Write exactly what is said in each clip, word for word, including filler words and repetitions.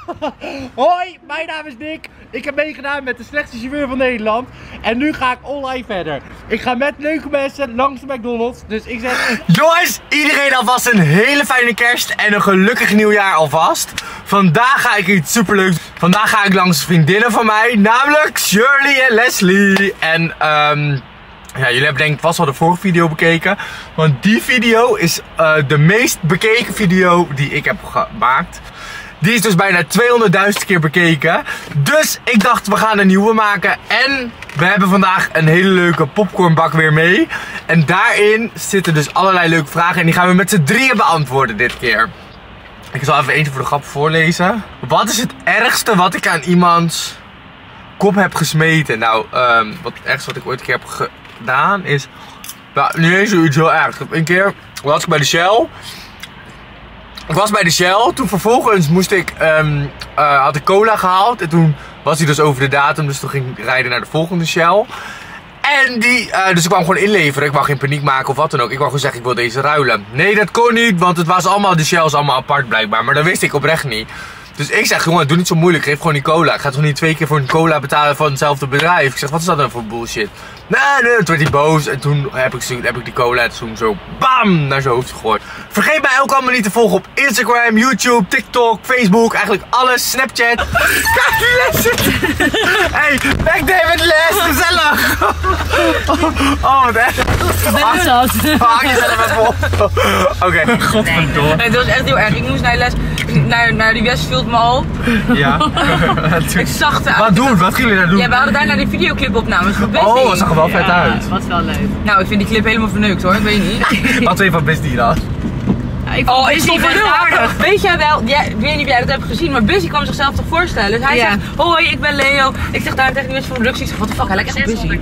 Hoi, mijn naam is Nick. Ik heb meegedaan met de slechtste chauffeur van Nederland. En nu ga ik online verder. Ik ga met leuke mensen langs de McDonald's. Dus ik zeg... Jongens, iedereen alvast een hele fijne kerst en een gelukkig nieuwjaar alvast. Vandaag ga ik iets superleuks. Vandaag ga ik langs vriendinnen van mij, namelijk Shirley en Leslie. En um, ja, jullie hebben denk ik vast wel de vorige video bekeken. Want die video is uh, de meest bekeken video die ik heb gemaakt. Die is dus bijna tweehonderdduizend keer bekeken. Dus ik dacht, we gaan een nieuwe maken. En we hebben vandaag een hele leuke popcornbak weer mee. En daarin zitten dus allerlei leuke vragen. En die gaan we met z'n drieën beantwoorden dit keer. Ik zal even eentje voor de grap voorlezen. Wat is het ergste wat ik aan iemands kop heb gesmeten? Nou, um, wat het ergste wat ik ooit een keer heb gedaan is... Nou, niet eens zoiets heel erg. Een keer was ik bij de Shell... Ik was bij de Shell, toen vervolgens moest ik, um, uh, had ik cola gehaald en toen was hij dus over de datum, dus toen ging ik rijden naar de volgende Shell. En die, uh, dus ik kwam gewoon inleveren, ik wou geen paniek maken of wat dan ook, ik wou gewoon zeggen ik wil deze ruilen. Nee, dat kon niet, want het was allemaal, de Shells allemaal apart blijkbaar, maar dat wist ik oprecht niet. Dus ik zeg, jongen, doe niet zo moeilijk, geef gewoon die cola. Ik ga toch niet twee keer voor een cola betalen van hetzelfde bedrijf. Ik zeg, wat is dat nou voor bullshit? Nee, nee, toen werd hij boos en toen heb ik, heb ik die cola en toen zo bam naar zijn hoofd gegooid. Vergeet mij ook allemaal niet te volgen op Instagram, YouTube, TikTok, Facebook, eigenlijk alles, Snapchat. Kijk, Les zit. Hey, McDavid Les, gezellig. Oh, wat echt. Hang jezelf even op. Oké, godverdomme. Nee, dat was echt heel erg. Ik moest naar les, naar, naar die Westfield Mall. Ja. Ik zag het. Wat doen? Wat gingen jullie daar doen? Ja, we hadden daar naar die videoclipopnames van Busy. Oh, dat zag er wel vet Ja, uit. wat wel leuk. Nou, ik vind die clip helemaal verneukt hoor, ik weet niet. Wat weet je van Busy dan? Ja, ik vond Oh, ik Busy stond best heel aardig. aardig. Weet jij wel, jij, ik weet niet of jij dat hebt gezien, maar Busy kwam zichzelf toch voorstellen. Dus hij Ja. zegt, hoi, ik ben Leo. Ik zeg daar tegen die mensen van productie, ik zeg, what the fuck, hij lijkt echt op Busy.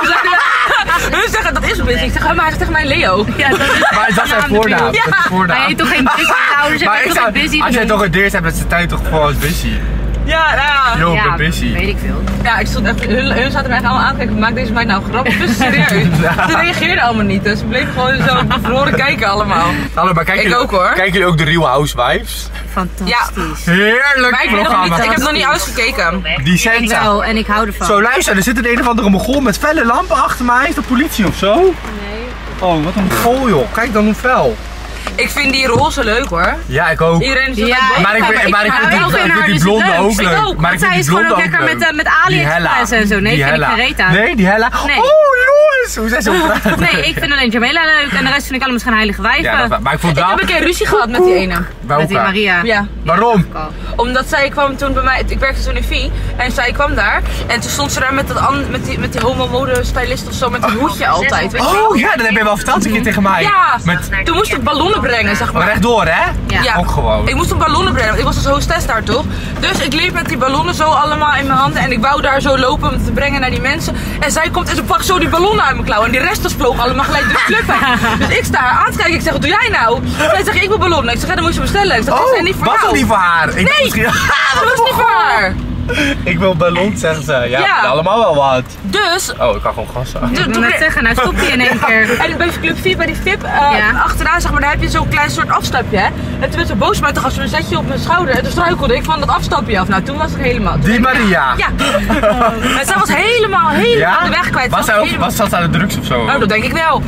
Hun zeggen, dat is Busy. Ik zeg, maar hij zegt tegen mij Leo. Ja, dat is Maar is dat zijn voornaam? Ja. Dat is voornaam. Hij heet toch geen Busy ouders, Maar hij ik heeft toch zou, geen Busy als jij benoemd? toch een deert hebt met zijn tijd toch gewoon als Busy. Ja, nou ja. Yo, ik Ja, ben Busy. weet ik veel. Ja, ik stond echt, hun, hun zaten mij echt allemaal aan te kijken, maakt deze meid nou grappig? Dus serieus. Ja. Ze reageerden allemaal niet, dus ze bleven gewoon zo bevroren kijken allemaal. Hallo, maar kijken Ik jullie ook, hoor. Kijken jullie ook de Real Housewives? Fantastisch. Heerlijk Maar ik, weet nog programma. niet, ik heb nog niet uitgekeken. Die Ik Senza. wel, en ik hou ervan. Zo, luister, er zit een een of andere mogol met felle lampen achter mij. Is dat politie of zo? Nee. Oh, wat een mogol joh. Kijk dan hoe fel. Ik vind die roze leuk hoor. Ja, ik ook. Iedereen is er Ja, boven, Maar ik vind, maar ik vind die, wel ik vind vind haar die dus blonde het ook leukst. leuk. Ik ook, Maar want ik vind zij die is gewoon blonde ook lekker leuk. met, uh, met Die Hella. AliExpress en zo. Nee, Die vind ik Hella. geen reet aan. Nee, die Hella. Nee. Oh jongens, hoe zijn ze op praten? Nee, ik vind alleen Jamela leuk en de rest vind ik allemaal misschien heilige wijven. Ja, dat, maar ik vond Ik wel... heb een keer ruzie gehad met die ene. Met die Maria. Ja. Waarom? Omdat zij kwam toen bij mij, ik werkte toen in V en zij kwam daar en toen stond ze daar met, dat an, met die, met die homo-mode stylist of zo, met een hoedje altijd, weet je wel? Oh ja, dat heb je wel verteld een keer tegen mij. Ja, Met... toen moest ik ballonnen brengen, zeg Maar maar. rechtdoor hè? Ja. Ook gewoon. Ik moest een ballonnen brengen, want ik was als hostess daar toch? Dus ik liep met die ballonnen zo allemaal in mijn handen en ik wou daar zo lopen om te brengen naar die mensen. En zij komt en ze pakt zo die ballonnen uit mijn klauw en die rest vlogen allemaal gelijk door de club heen. Dus ik sta haar aan te kijken, ik zeg, wat doe jij nou? Zij zegt, ik wil ballonnen. Ik zeg, ja, dan moet je bestellen. Ik zeg, dat Oh, is niet voor was jou. dat niet voor haar? Ik Nee, misschien... dat was niet voor haar. Ik wil ballon, zeggen ze. Ja, Ja. allemaal wel wat. Dus Oh, ik kan gewoon gassen. Ik wil net zeggen, nou stop je in één keer. en bij Club V, bij die V I P, uh, Ja. achteraan zeg maar, daar heb je zo'n klein soort afstapje. Hè? En toen werd ze boos met de gast, toen zet je op mijn schouder en toen struikelde ik van dat afstapje af. Nou, toen was ik helemaal... Die Maria. Ja. En zij was helemaal, helemaal de weg kwijt. Was Ze zij ook, helemaal- was dat aan de drugs of zo? Nou, dat denk ik wel.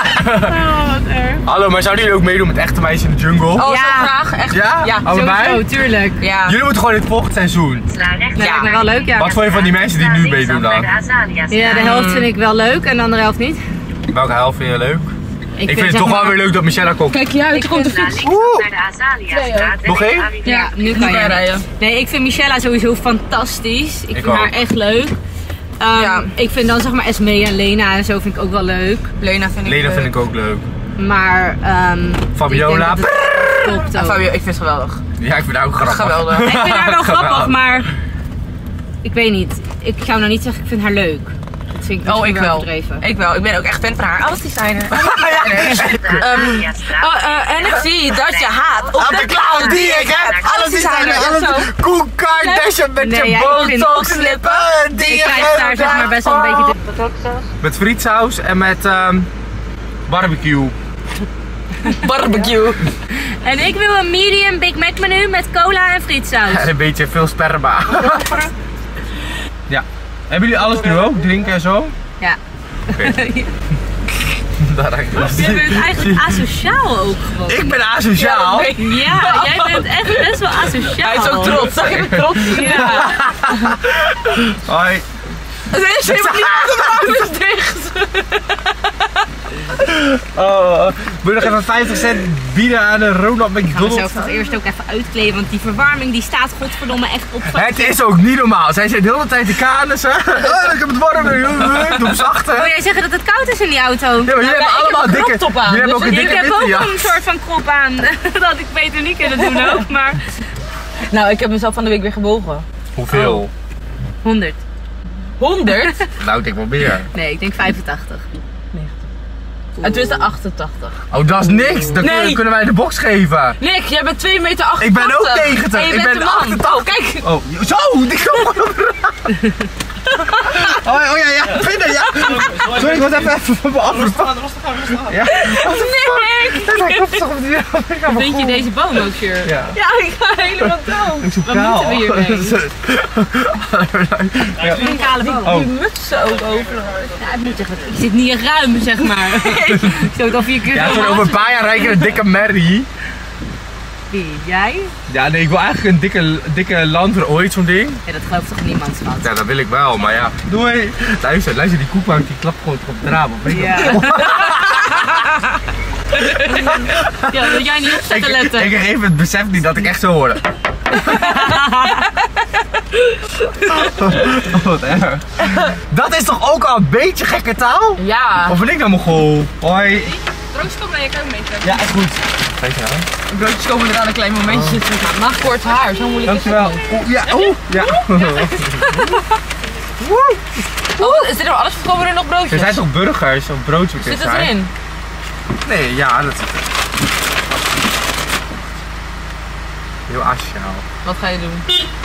Hallo, maar zouden jullie ook meedoen met Echte Meisjes in de Jungle? Oh, Ja. zo graag. Echt. Ja? Ja. Allebei? Sowieso, tuurlijk. Ja. Jullie moeten gewoon in het volgende seizoen. Dat lijkt me wel leuk, ja. Wat vond je van die mensen die nu meedoen dan? Ja, de helft vind ik wel leuk en de andere helft niet. Welke helft vind je leuk? Ik, vind het zeg toch maar- wel weer leuk dat Michelle komt. Kijk hier uit, er komt de fiets. Nog één? Ja, nu kan kan je je rijden. Nee, ik vind Michella sowieso fantastisch. Ik, Ik vind ook. haar echt leuk. Um, Ja. Ik vind dan zeg maar Esmee en Lena en zo vind ik ook wel leuk. Lena vind ik Lena leuk. vind ik ook leuk. Maar um, Fabiola. ik denk dat het klopt Ja, ook. Fabio, ik vind het geweldig. Ja, ik vind haar ook grappig. Geweldig. Ik vind haar wel grappig, Geweldig. maar ik weet niet. Ik zou nou niet zeggen ik vind haar leuk. Dat vind ik Oh, misschien ik wel. overdreven. Ik wel. Ik ben ook echt fan van haar. Alles designer. um, oh, uh, en ik zie dat je haat op Aan de clown die ik heb. Alles is aan designer. alles. Koen Kardashian met Nee, je ja, ik vind- botox lippen. Die Ik je krijg daar zeg maar best wel een beetje... Met frietsaus en met um, barbecue. Barbecue. En ik wil een medium Big Mac menu met cola en frietsaus. En een beetje veel sperma. Ja. Hebben jullie alles nu ook? Drinken en zo? Ja. Oké. Daar raak ik last. Jij bent eigenlijk asociaal ook gewoon. Ik ben asociaal. Ja, Ja, jij bent echt best wel asociaal. Hij is ook trots. Zag je hem trots? Ja. Hoi. Ze is helemaal niet aan de is dicht. Oh, moet je nog even vijftig cent bieden aan de Ronald Ik ga McDonald? mezelf toch eerst ook even uitkleden, want die verwarming die staat godverdomme echt op. Het is ook niet normaal. Zij zijn de hele tijd de kanussen. Oh, ik heb het warm. Doe hem zachter. Wil jij zeggen dat het koud is in die auto? Ja, maar jullie hebben ik heb allemaal een dikke. crop top aan, Jullie hebben ook dus een Ik dikke heb ook witte een jas. soort van krop aan. Dat had ik beter niet kunnen doen ook, maar Nou, ik heb mezelf van de week weer gewogen. Hoeveel? honderd. honderd? Nou, ik denk wel meer. Nee, ik denk vijfentachtig. En toen is het achtentachtig. Oh, dat is niks. Dan Nee. kunnen wij de box geven. Nick, jij bent twee meter achtentachtig. Ik ben ook negentig. En je Ik bent ben een man. achtentachtig. Oh, kijk. Oh, zo, die komt gewoon op de raam. Oh, oh ja, ja, vinden, ja. Sorry, ik was even even van me af. Rustig aan, rustig aan, rustig aan. Ja. Nick! Hij komt toch op die raam. Vind je deze boom ook, Sjur? Ja. Ja, ik ga helemaal dood. Ik zoek Wat kaal. moeten we hiermee? Ja. Een kale boom. Oh. Die mutsen ook overal. Ja, het moet echt, ik zit niet ruim, zeg maar. Ik zou het al vier keer Ja, zo toen over een paar jaar rijken een dikke Mary. Wie? Jij? Ja, nee, ik wil eigenlijk een dikke, dikke Lander ooit, zo'n ding. Ja, dat gelooft toch niemand, schat? Ja, dat wil ik wel, maar ja. Doei. Luister, luister, die koekbank die klapt gewoon op de raam. Op. Weet je Ja. wel? Ja, wil jij niet op Ik, zitten letten? ik heb even het besef niet dat ik echt zo hoorde. Oh, wat erg. Dat is toch ook al een beetje gekke taal? Ja. Of ben ik nou Mongool? Hoi. Broodjes komen naar je ook mee. Ja, is goed. Dankjewel. Broodjes komen er aan een klein momentje. Oh. Mag kort haar, zo moeilijk is het Dankjewel. niet. Oeh, ja, oeh. Ja. Oh, is dit nou alles of komen er nog broodjes? Er zijn toch burgers of broodjes? Zit het erin? Nee, ja, dat zit er. Heel asociaal. Wat ga je doen?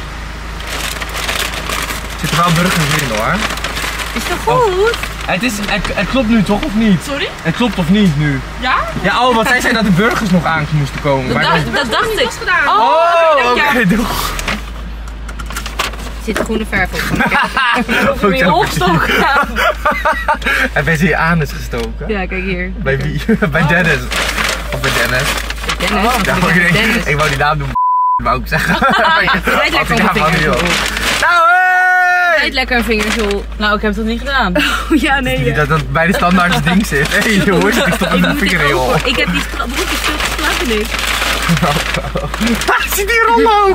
Er zitten wel burgers in hoor. Is toch goed? Het, is, het, het klopt nu toch of niet? Sorry? Het klopt of niet nu? Ja? Ja, oh, want zij zei dat de burgers nog aan moesten komen. Dat maar dacht, dan- dat dacht ik. Oh, Oh, oké, ja. doe. Er zit groene verf op. Over je hoofdstok. Ja. Heb je ze je anus gestoken? Ja, kijk hier. Bij wie? Bij Dennis. Of bij Dennis. Dennis, want Ja, ik ik, ben denk- Dennis. ik wou die naam doen, wou ik zeggen. Rijd lekker op een vingerzool. Nou, hey! Rijd lekker een vingerzool. Nou, ik heb dat niet gedaan. Oh ja, nee. Die dat, dat bij de standaard ding zit. Hé, hey, je hoort het, ik stop in mijn vinger in je hol. Ik heb die stra- broekjes veel geslagen, Nick. Zie die rommel ook!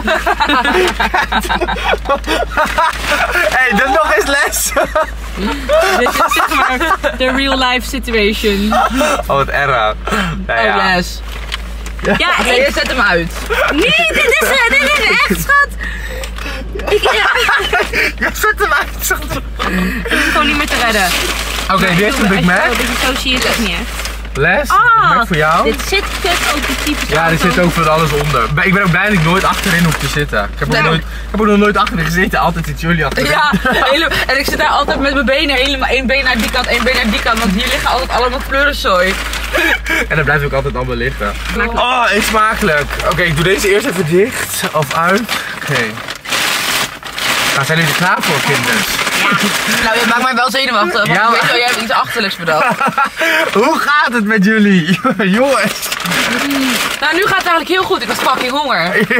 Hé, hey, dat nog eens les! Dit is zeg maar de real life situation. Oh, wat erg. Nou, Oh, ja. yes. Ja, Nee, ik... je zet hem uit. Nee, dit is, eh, dit is echt, schat. Ik, ja, Je zet hem uit. zeg maar. het is gewoon niet meer te redden. Oké, dit is een Big Mac. Oh, dit is zo zie je het echt niet echt. Les, Ah, Big Mac voor jou. Dit zit kut ook die typische Ja, er auto. zit ook van alles onder. Ik ben ook blij dat ik nooit achterin hoef te zitten. Ik heb ook, Nee. nooit, ik heb ook nog nooit achterin gezeten, altijd zit jullie achterin. Ja, hele, en ik zit daar altijd met mijn benen helemaal één been naar die kant, één been naar die kant, want hier liggen altijd allemaal pleurenzooi. En dan blijft ook altijd allemaal liggen. Oh, eet smakelijk. Oké, ik doe deze eerst even dicht of uit. Oké. Nou, zijn jullie er klaar voor, kinders? Nou, je maakt mij wel zenuwachtig, want Ja, ik maar- weet wel, jij hebt iets achterlijks bedacht. Hoe gaat het met jullie? Jongens. Nou, nu gaat het eigenlijk heel goed, ik had fucking honger.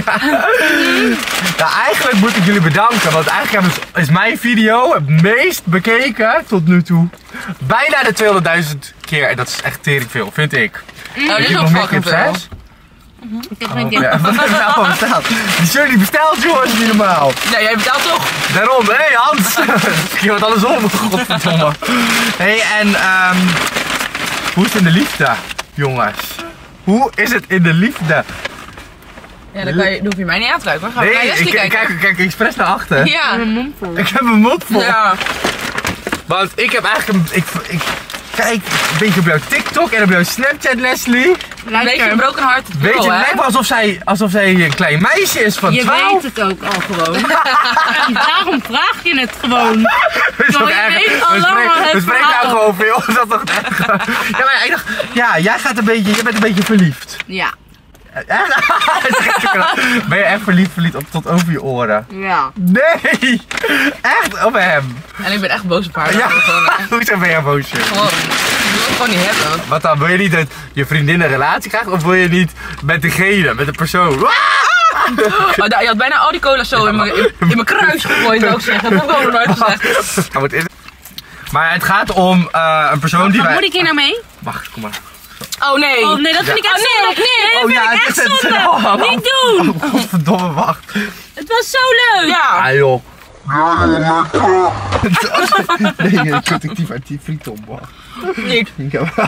Nou, eigenlijk moet ik jullie bedanken, want eigenlijk hebben ze- is mijn video het meest bekeken tot nu toe. Bijna de tweehonderdduizend keer. En dat is echt tering veel, vind ik. Nou, dit Ik is heb ook nog meer fucking clips, veel. hè? Ik heb geen Oh, ja, wat heb je nou al besteld? Die Shirley bestelt, jongens, niet normaal. Ja, jij betaalt toch? Daarom, hé hey, Hans! Je wordt alles om, godverdomme. Hé, hey, en ehm hoe is het in de liefde, jongens? Hoe is het in de liefde? Ja, dan, kan je, dan hoef je mij niet aan te kijken hoor. Gaan we Nee, naar ik, Leslie ik kijken? kijk, kijk expres naar achter. Ja. mijn mond vol. Ik heb mijn mond vol. Ja. Want ik heb eigenlijk een... Ik, ik kijk een beetje op jouw TikTok en op jouw Snapchat, Leslie. Een beetje Luister, broken heart. Weet je, het lijkt wel alsof zij, alsof zij een klein meisje is van je twaalf. weet het ook al gewoon. Daarom vraag je het gewoon. Dat is Zo, toch je erg. weet al We lang spreken- het We spreken verhaal. nou gewoon veel. Dat is toch erg. Ja, maar ik dacht, ja, jij gaat een beetje, jij bent een beetje verliefd. Ja. Echt? Ben je echt verliefd, verliefd op, tot over je oren? Ja. Nee! Echt op hem? En ik ben echt boos op haar. Ja, Gewoon, eh, hoezo ben je boos? gewoon, ik wil het gewoon niet hebben. Wat dan? Wil je niet dat je vriendin een relatie krijgt of wil je niet met degene, met de persoon? Oh, daar- je had bijna al die cola zo in mijn in, in mijn kruis gegooid, zou ik zeggen. Dat heb ik ook nog nooit gezegd. Ja, wat is het? Maar het gaat om uh, een persoon die Wat wij... moet ik hier nou mee? Wacht, kom maar. Oh nee. Oh nee, dat vind ik echt zonde. Nee, dat Oh vind ja, ik het echt is het. zonde. Oh, Niet doen. Oh, godverdomme, wacht. Het was zo leuk. Ja. Ah joh. Nee, ik kut ik die uit die friet op, wacht. Niet. Ja, wat?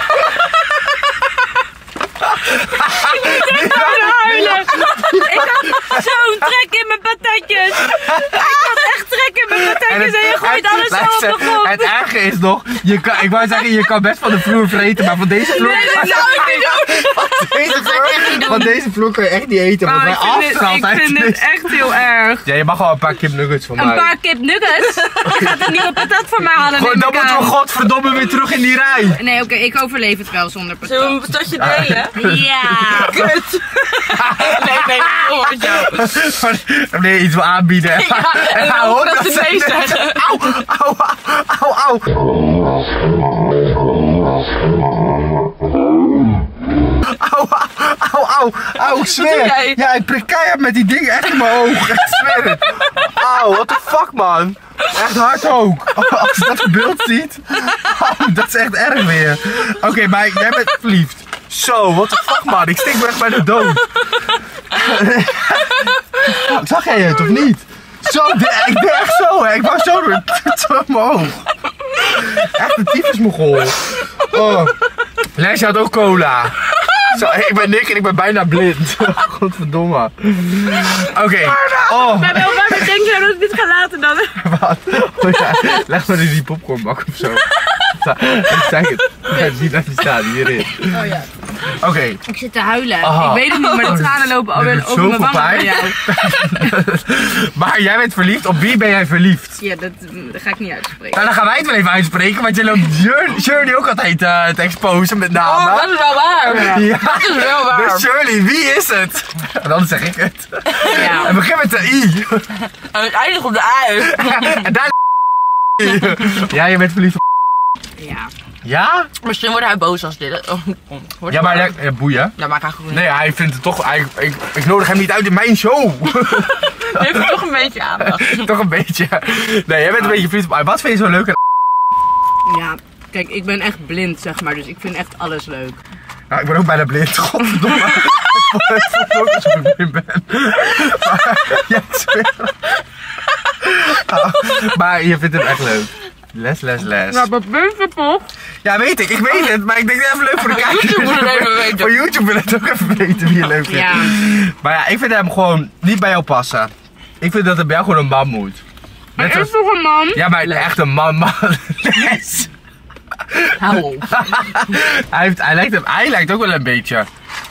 Huilen. Ik had zo'n trek in mijn patatjes. Ik had echt trek in mijn patatjes en je gooit alles zo op de grond. Het erge is nog, je kan, ik wou zeggen, je kan best van de vloer vreten, maar van deze vloer... Nee, dat zou ik niet doen. Deze vloer, van deze vloer kun je echt niet eten, want Oh, wij ik vind, dit, afstraalt ik uit vind deze- dit echt heel erg. Ja, je mag wel een paar kipnuggets van Een mij. paar kip nuggets. Je gaat een nieuwe patat voor mij halen. Gewoon, neem dan ik moeten we aan. godverdomme weer terug in die rij. Nee, oké, ik overleef het wel zonder Zullen we patat. een patatje delen? Ja. Kut. Nee, nee, oh, met jou. Nee, iets wil aanbieden. Ja, en dan hoor dat ze nee zeggen. Auw, auw, auw, auw. Auw, auw, auw, auw, ik zweer. doe jij? Ja, ik prik keihard met die dingen echt in mijn oog. Ik zweer het. Auw, what the fuck, man. Echt hard ook. Als je dat beeld ziet. Oh, dat is echt erg weer. Oké, maar jij bent verliefd. Zo, what the fuck, man. Ik stik me echt bij de dood. Zag jij het of niet? Zo, de- ik ben echt zo, hè. Ik wou zo door zo in mijn oog. Echt een tyfusmogol. Oh. Lesje had ook cola. Zo, ik ben Nick en ik ben bijna blind. Godverdomme. Oké. Oh. Maar wel, waarom denk je nou dat ik dit ga laten dan? Wat? Oh ja, leg maar in die popcornbak of zo. Ik zeg het. Ik zie dat die staat hierin. Oh ja. Oké. Ik zit te huilen. Oh. Ik weet het niet, maar de tranen lopen alweer Dit doet over mijn zoveel wangen bij pijn. jou. Maar jij bent verliefd. Op wie ben jij verliefd? Ja, dat, dat ga ik niet uitspreken. Nou, dan gaan wij het wel even uitspreken, want je loopt Journey, Journey ook altijd uh, te exposen met name. Oh, dat is wel waar. Ja. Dat is wel waar. Dus Shirley, wie is het? En dan zeg ik het. Ja. En begin met de I. En het eindigt op de ui. En daar ja, je bent verliefd op Ja. ja? Misschien wordt hij boos als dit. Oh, wordt Ja, maar hij- ja, boeien. Ja, maar ik ga gewoon niet. Nee, hij vindt het toch, hij, ik, ik nodig hem niet uit in mijn show. Heeft hij toch een beetje aandacht. Toch een beetje. Nee, jij bent een beetje verliefd op. Wat vind je zo leuk? Ja. Kijk, ik ben echt blind, zeg maar, dus ik vind echt alles leuk. Nou, ik ben ook bijna blind. Godverdomme. Ik voel ook alsof ik blind ben. Maar, ja, ik zweer. Oh, maar je vindt hem echt leuk. Les, les, les. Maar wat ben je toch? Ja, weet ik. Ik weet het. Maar ik denk even leuk voor de kijkers. YouTube moet het even weten. Voor YouTube wil het ook even weten wie je leuk vindt. Ja. Maar ja, ik vind hem gewoon niet bij jou passen. Ik vind dat hij bij jou gewoon een man moet. Hij Net is zoals... toch een man? Ja, maar echt een man, man. Les. Hou op. hij, heeft, hij, lijkt hem, hij lijkt ook wel een beetje.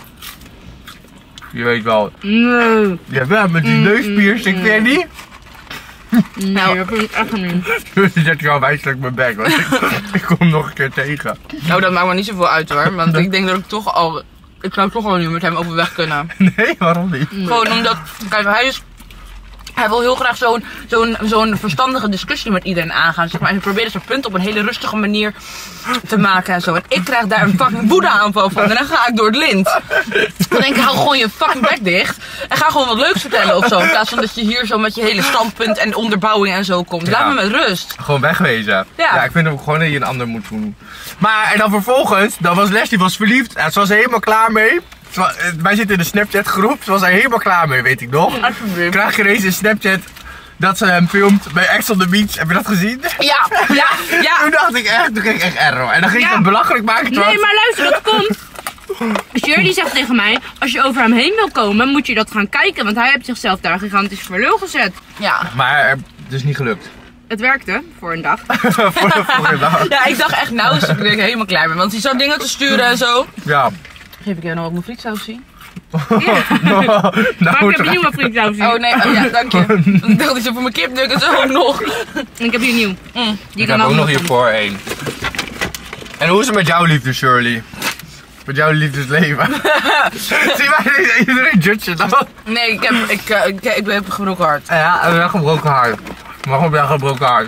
Je weet wel. Nee. Ja, wel met die neuspiercing, vind je niet? Nee, dat vind ik echt niet. Dan zet ik al wijselijk mijn bek, want ik, ik kom hem nog een keer tegen. Nou, dat maakt me niet zoveel uit hoor. Want ik denk dat ik toch al... Ik zou toch al nu met hem overweg kunnen. Nee, waarom niet? Gewoon omdat... Kijk, hij is... Hij wil heel graag zo'n zo'n zo'n verstandige discussie met iedereen aangaan. Zeg maar. En hij probeert zijn punt op een hele rustige manier te maken en zo. En ik krijg daar een fucking woedeaanval van. En dan ga ik door het lint. Dan denk ik, hou gewoon je fucking bek dicht. En ga gewoon wat leuks vertellen of zo. In plaats van dat je hier zo met je hele standpunt en onderbouwing en zo komt. Laat Ja. me met rust. Gewoon wegwezen. Ja. Ik vind ook gewoon dat je een ander moet doen. Maar, en dan vervolgens, dan was Leslie was verliefd. En ze was er helemaal klaar mee. Ze wa- eh, wij zitten in de Snapchat groep. Ze was er helemaal klaar mee, weet ik nog. Alsjeblieft. Krijg je ineens in Snapchat dat ze hem filmt bij Ex on the Beach. Heb je dat gezien? Ja, ja, ja. Toen dacht ik echt, toen kreeg ik echt error. En dan ging ik Ja. hem belachelijk maken. Nee, terwijl- maar luister, dat komt. Shirley zegt tegen mij, als je over hem heen wil komen, moet je dat gaan kijken. Want hij heeft zichzelf daar gigantisch voor lul gezet. Ja. Maar eh, het is niet gelukt. Het werkte, voor een dag. voor de volgende dag. Ja, ik dacht echt, nou is ik denk helemaal klaar mee. Want hij zat dingen te sturen en zo. Ja. Geef ik jou nou ook mijn frietsaus zien? Ja. Nou, Maar ik heb moet een er- nieuwe frietsaus. Oh nee, oh, ja, dank je. Ik dacht dat je voor mijn kipnuggets ook nog. Ik heb hier nieuw. Mm. Die Ik heb ook nog hiervoor één. En hoe is het met jouw liefde, Shirley? Met jouw liefdesleven? Zie mij iedereen judgen dan? Nee, ik heb, ik, uh, ik, ik heb een gebroken hart. Ja, en een gebroken hart. Waarom heb jij een gebroken hart?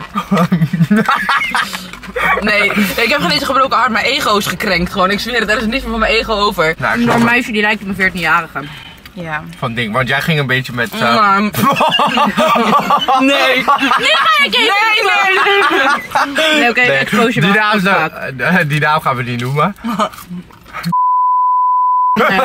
Nee, ik heb geen eens een gebroken hart. Mijn ego is gekrenkt gewoon. Ik zweer het, er is niks meer van mijn ego over. Nou, ik Een snap het. meisje die lijkt op een veertienjarige. Ja. Van ding, want jij ging een beetje met... uh, Maar... Nee. Nee, nee, nee. Nee, oké, nee, expose die, wel. naam, zou- eh, die naam gaan we niet noemen. Nee.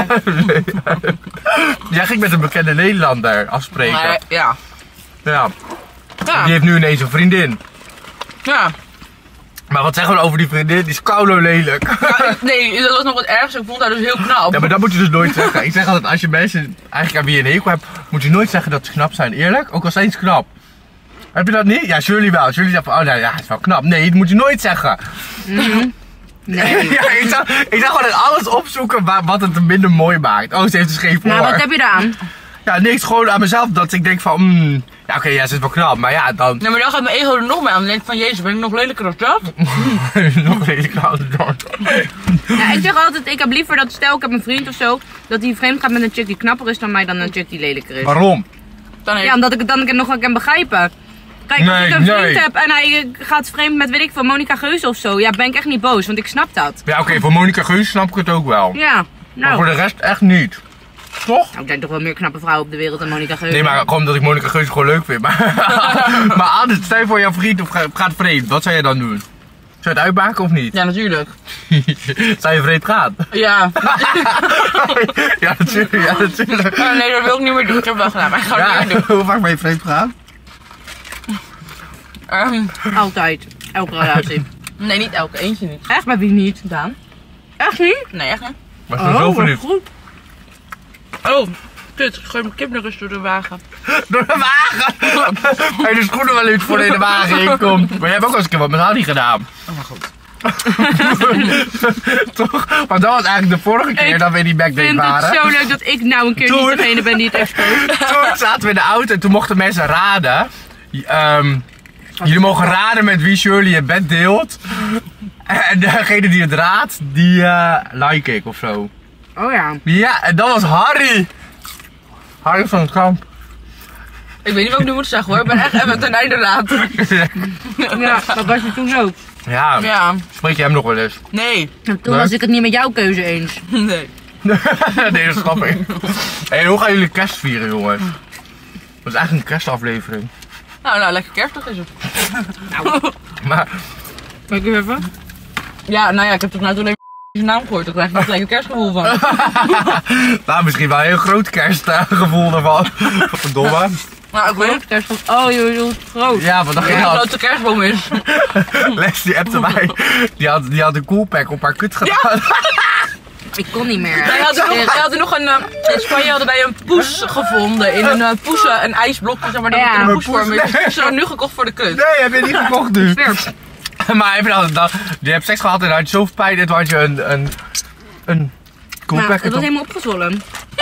Jij ging met een bekende Nederlander afspreken. Maar, ja. Ja. Ja. Die heeft nu ineens een vriendin. Ja. Maar wat zeggen we over die vriendin? Die is koulo lelijk. Ja, ik- nee, dat was nog wat ergs. Ik vond haar dus heel knap. Ja, maar dat moet je dus nooit zeggen. Ik zeg altijd, als je mensen eigenlijk aan wie je een hekel hebt, moet je nooit zeggen dat ze knap zijn. Eerlijk, ook al zijn ze knap. Heb je dat niet? Ja, Shirley wel. Shirley zegt van, oh nou ja, het is wel knap. Nee, dat moet je nooit zeggen. Nee. Ja, ik zou, ik zou gewoon alles opzoeken waar, wat het minder mooi maakt. Oh, ze heeft dus geen voor. Nou, wat heb je eraan? Ja, niks, gewoon aan mezelf dat ik denk van, mm, ja oké, ja, ze is wel knap, maar ja, dan Nee, maar dan gaat mijn ego er nog mee aan. Dan denk ik van, jezus, ben ik nog lelijker dan dat? nog lelijk aan de dorp. Ja, ik zeg altijd, ik heb liever dat, stel ik heb een vriend of zo, dat hij vreemd gaat met een chick die knapper is dan mij dan een chick die lelijker is. Waarom? Dan heeft... Ja, omdat ik het dan ik het nog wel kan begrijpen. Kijk, als Nee, ik een vriend nee. heb en hij gaat vreemd met, weet ik veel, Monica Geuze of zo, ja, ben ik echt niet boos, want ik snap dat. Ja, oké, voor Monica Geus snap ik het ook wel. Ja, Maar nou, voor de rest echt niet. Toch? nou, ik denk toch wel meer knappe vrouwen op de wereld dan Monica Geuze. Nee, maar gewoon omdat ik Monica Geus gewoon leuk vind. Maar, maar anders, stel je voor jouw vriend of ga- gaat vreemd, wat zou jij dan doen? Zou je het uitmaken of niet? Ja, natuurlijk. Zou je vreemd gaan? Ja. Ja, natuurlijk. Ja, natuurlijk. Oh, nee, dat wil ik niet meer doen. Ik heb het wel gedaan, maar ik ga het Ja, niet meer doen. hoe vaak ben je vreemd gegaan? Ehm, Altijd, elke relatie. nee, niet elke. Eentje niet. Echt, bij wie niet? Daan? Echt niet? Nee, echt niet. Maar zo zo verliefd. goed. Oh, kut. Ik gooi mijn kipnuggets door de wagen. Door de wagen! Hij de schoenen wel uit voor in de wagen heen komt. Maar jij hebt ook al eens een keer wat met Harry gedaan. Oh, maar goed. Toch? Want dat was eigenlijk de vorige keer Ik dat we in die Ik backdate vind het waren. zo leuk dat ik nou een keer Toen- niet degene ben die het expose. Toen zaten we in de auto en toen mochten mensen raden. Ehm, jullie mogen raden met wie Shirley het bed deelt. En degene die het raadt, die eh like ik of zo. Oh ja. Ja, en dat was Harry. Harry van het kamp. Ik weet niet wat ik nu moet zeggen hoor. Ik ben echt even ten einde raad. Ja, dat was je toen ook. Ja, Ja. spreek je hem nog wel eens? Nee. En toen Nee? was ik het niet met jouw keuze eens. Nee. Nee, dat snap ik. Hey, hoe gaan jullie kerst vieren, jongens? Dat is eigenlijk een kerstaflevering. Nou, nou, lekker kerstig is het. Maar, Kijk eens even. Ja, nou ja, ik heb toch nou toen even zijn naam gehoord. Dan krijg ik nog gelijk een kerstgevoel van. nou, misschien wel een heel groot kerstgevoel ervan. Verdomme. Nou, ik weet Groot kerstboom. Oh, je bedoelt groot. Ja, wat dacht je niet hoe nou? groot de kerstboom is. Les die appte mij. Die had, die had een coolpack op haar kut gedaan. Ik kon niet meer. Wij hadden nog, wij hadden nog een, eh, in Spanje hadden wij een poes gevonden. In een uh, poesen, een ijsblokje, zeg maar, dat Ja. in een Een poesvorm is. poes- Die is er nu gekocht voor de kut. Nee, heb je niet gekocht nu. Sperp. Maar even nou, dan, je hebt seks gehad en had je zoveel pijn en toen had je een, een, een Maar coolpack. het was helemaal opgezwollen.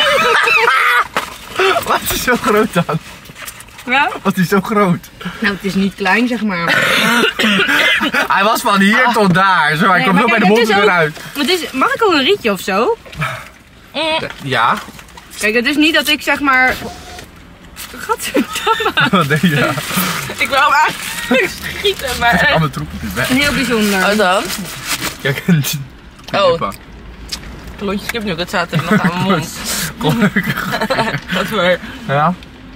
Wat is zo groot dan? Ja? Wat is zo groot? Nou, het is niet klein, zeg maar. Hij was van hier tot daar. Zo, hij Nee, komt maar zo bij de kijk, mond het is weer ook- uit. Het is, mag ik al een rietje of zo? Ja. Kijk, het is niet dat ik zeg maar... Gadverdamme. Wat denk je? Ik wou hem eigenlijk schieten, maar echt. Allemaal troepen is weg. Heel bijzonder. Wat dan? Kijk, Oh. Klontjes kipnuggets zaten er nog aan mijn mond. Gelukkig. Wat voor... Ja.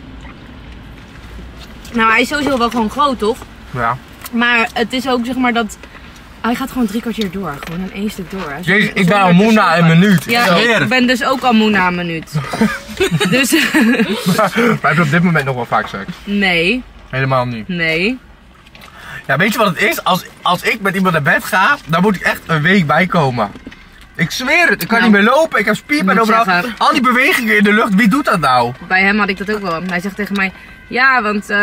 Nou, hij is sowieso wel gewoon groot, toch? Ja. Maar het is ook zeg maar dat... Hij gaat gewoon drie kwartier door. Gewoon in één stuk door. Hè. Jezus, ik ben Zonder al te moe na een stoppen. minuut. Ja, Ik zweer ik het. ben dus ook al moe na een minuut. Dus Maar heb je op dit moment nog wel vaak seks? nee, Helemaal niet. nee. Ja, weet je wat het is? Als, als ik met iemand naar bed ga, dan moet ik echt een week bijkomen. Ik zweer het, ik kan Nou, niet meer lopen, ik heb spierpijn moet overal. zeggen- Al die bewegingen in de lucht, wie doet dat nou? Bij hem had ik dat ook wel. Hij zegt tegen mij, ja, want ehm,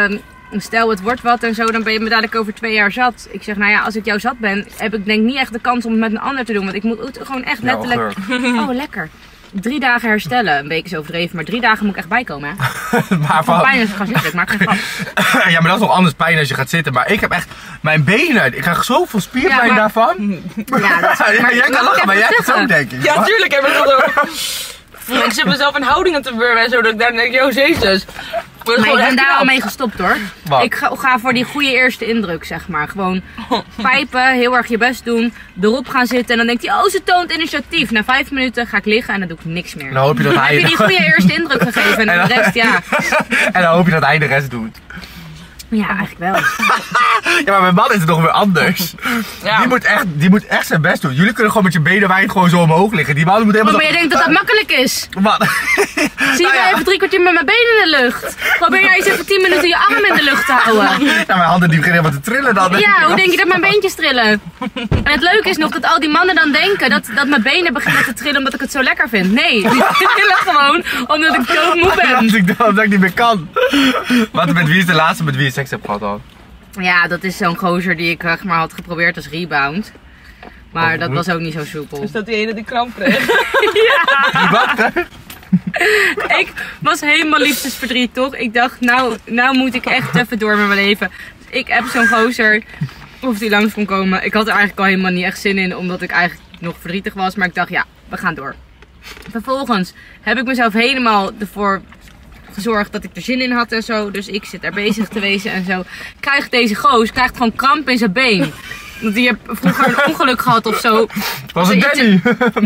Stel het wordt wat en zo, dan ben je me dadelijk over twee jaar zat. Ik zeg, nou ja, als ik jou zat ben, heb ik denk niet echt de kans om het met een ander te doen. Want ik moet gewoon echt letterlijk... Oh, lekker. Drie dagen herstellen. Een week is overdreven, maar drie dagen moet ik echt bijkomen, hè. Maar van pijn als ik ga zitten, ik maak geen grap. Ja, maar dat is nog anders pijn als je gaat zitten. Maar ik heb echt mijn benen. Ik krijg zoveel spierpijn ja, maar... daarvan. Ja, dat is... maar, jij kan lachen, maar jij hebt het ook, denk ik. Ja, tuurlijk heb ik dat ook. Ik zit mezelf in houdingen te burwen en zo, dat ik daar denk, yo, jezus. Nee, ik ben daar al mee gestopt hoor. Wat? Ik ga, ga voor die goede eerste indruk, zeg maar. Gewoon pijpen, heel erg je best doen, erop gaan zitten en dan denkt hij, oh, ze toont initiatief. Na vijf minuten ga ik liggen en dan doe ik niks meer. Dan hoop je dat dan hij... heb je die goede eerste indruk gegeven en, en de rest, ja. En dan hoop je dat hij de rest doet. Ja, eigenlijk wel. Ja, maar mijn man is het nog weer anders. Ja. Die, moet echt, die moet echt zijn best doen. Jullie kunnen gewoon met je benen wijd gewoon zo omhoog liggen. Die man moet helemaal... Maar je denkt dat dat makkelijk is. Wat? Zie je Nou mij ja. even drie kwartier met mijn benen in de lucht. Probeer jij eens even tien minuten je arm in de lucht te houden. Ja, mijn handen die beginnen helemaal te trillen dan. Ja, hoe denk je dat mijn beentjes trillen? En het leuke is nog dat al die mannen dan denken dat, dat mijn benen beginnen te trillen omdat ik het zo lekker vind. Nee, die trillen gewoon omdat ik doodmoe ben. Omdat ik, omdat ik niet meer kan. Wat, met wie is de laatste met wie je seks hebt gehad dan? Ja, dat is zo'n gozer die ik zeg maar had geprobeerd als rebound. Maar Oh, dat hoe? was ook niet zo soepel. Is dat die ene die kramp kreeg? Die wat? Ik was helemaal liefdesverdriet, toch? Ik dacht, nou, nou moet ik echt even door met mijn leven. Dus ik heb zo'n gozer, of die langs kon komen. Ik had er eigenlijk al helemaal niet echt zin in, omdat ik eigenlijk nog verdrietig was. Maar ik dacht, ja, we gaan door. Vervolgens heb ik mezelf helemaal ervoor gezorgd dat ik er zin in had en zo. Dus ik zit daar bezig te wezen en zo. Krijgt deze goos, krijgt gewoon kramp in zijn been. Want die heeft vroeger een ongeluk gehad of zo. Was het Danny?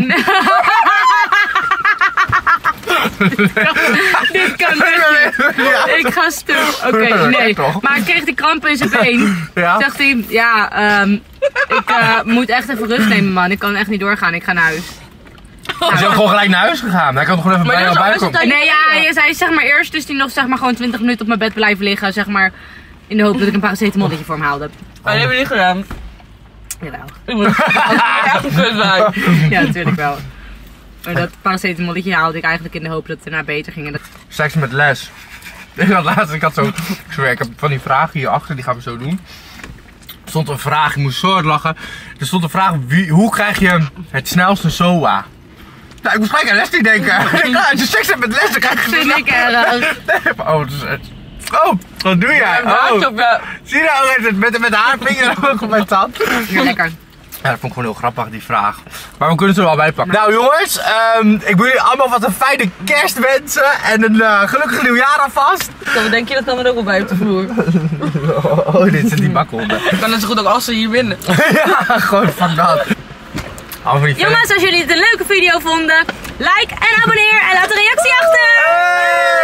Dit kan echt niet. Ja. Ik ga stuk. Oké, okay, nee. Maar ik kreeg die kramp in zijn been. Ja? Zegt hij, ja, um, ik uh, moet echt even rust nemen, man. Ik kan echt niet doorgaan. Ik ga naar huis. Is hij ook gewoon gelijk naar huis gegaan? Hij kan toch gewoon even bij jou bij komen? Nee, ja, hij zei zeg maar eerst dus hij nog zeg maar gewoon twintig minuten op mijn bed blijven liggen, zeg maar in de hoop dat ik een paracetamolletje voor hem haalde. Maar dat hebben we niet gedaan. Jawel. Ik moet echt een kut zijn. Ja, natuurlijk wel. Maar dat paracetamolletje haalde ik eigenlijk in de hoop dat het daarna beter ging. En dat... Seks met les. Ik had laatst, ik had zo, ik zweer, ik heb van die vragen hierachter, die gaan we zo doen. Er stond een vraag, ik moest zo hard lachen. Er stond een vraag, wie, hoe krijg je het snelste S O A? Nou, ik moest gelijk aan Leslie denken. Ik denk, als je seks hebt met les, dan krijg je het vind ik erg. Oh, dat is het. Oh, wat doe jij? Oh. Zie je nou het met, met haar vinger ook op mijn tand? Ja, lekker. Ja, dat vond ik gewoon heel grappig, die vraag. Maar we kunnen ze er wel bij pakken. Nou jongens, um, ik wil jullie allemaal wat een fijne kerst wensen. En een uh, gelukkig nieuwjaar alvast. Dan denk je dat dan er ook wel bij op de vloer. Oh, oh dit zit die bak onder. Kan het zo goed ook als ze hier binnen. Ja, gewoon fuck dat. Jongens, als jullie het een leuke video vonden, like en abonneer en laat een reactie achter! Hey!